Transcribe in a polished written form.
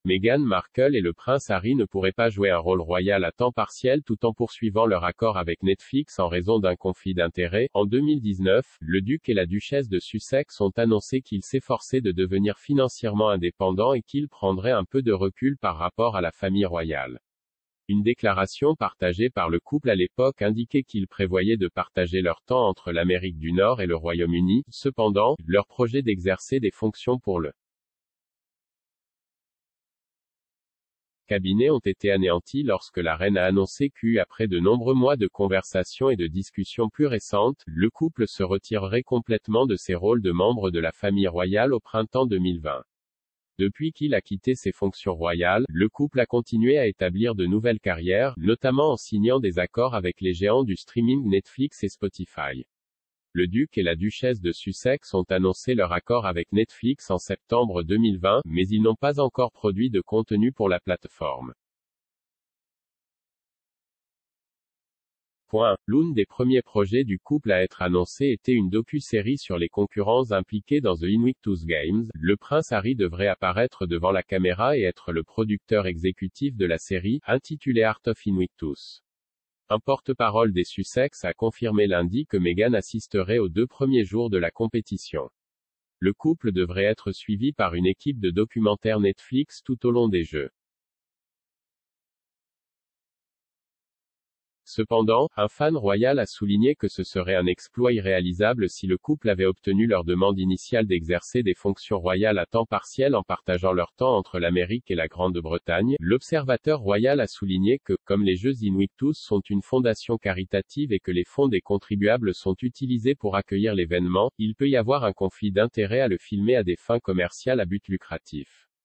Meghan Markle et le prince Harry ne pourraient pas jouer un rôle royal à temps partiel tout en poursuivant leur accord avec Netflix en raison d'un conflit d'intérêts. En 2019, le duc et la duchesse de Sussex ont annoncé qu'ils s'efforçaient de devenir financièrement indépendants et qu'ils prendraient un peu de recul par rapport à la famille royale. Une déclaration partagée par le couple à l'époque indiquait qu'ils prévoyaient de partager leur temps entre l'Amérique du Nord et le Royaume-Uni. Cependant, leur projet d'exercer des fonctions pour le cabinet ont été anéantis lorsque la reine a annoncé qu'après de nombreux mois de conversations et de discussions plus récentes, le couple se retirerait complètement de ses rôles de membre de la famille royale au printemps 2020. Depuis qu'il a quitté ses fonctions royales, le couple a continué à établir de nouvelles carrières, notamment en signant des accords avec les géants du streaming Netflix et Spotify. Le duc et la duchesse de Sussex ont annoncé leur accord avec Netflix en septembre 2020, mais ils n'ont pas encore produit de contenu pour la plateforme. L'un des premiers projets du couple à être annoncé était une docu-série sur les concurrents impliqués dans The Invictus Games. Le prince Harry devrait apparaître devant la caméra et être le producteur exécutif de la série, intitulée Art of Invictus. Un porte-parole des Sussex a confirmé lundi que Meghan assisterait aux 2 premiers jours de la compétition. Le couple devrait être suivi par une équipe de documentaires Netflix tout au long des Jeux. Cependant, un fan royal a souligné que ce serait un exploit irréalisable si le couple avait obtenu leur demande initiale d'exercer des fonctions royales à temps partiel en partageant leur temps entre l'Amérique et la Grande-Bretagne. L'observateur royal a souligné que, comme les Jeux Invictus sont une fondation caritative et que les fonds des contribuables sont utilisés pour accueillir l'événement, il peut y avoir un conflit d'intérêts à le filmer à des fins commerciales à but lucratif.